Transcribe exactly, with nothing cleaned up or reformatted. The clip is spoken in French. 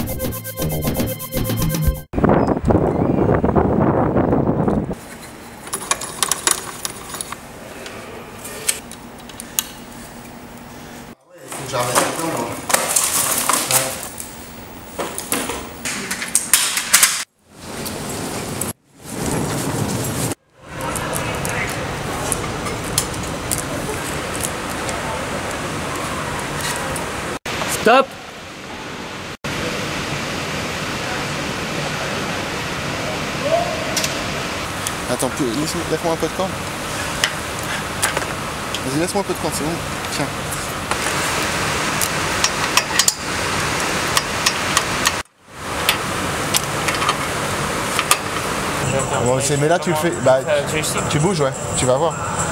Stop. Attends, laisse-moi un peu de corde. Vas-y, laisse-moi un peu de corde, c'est bon. Tiens. Bon, mais là tu le fais. Bah, tu bouges, ouais, tu vas voir.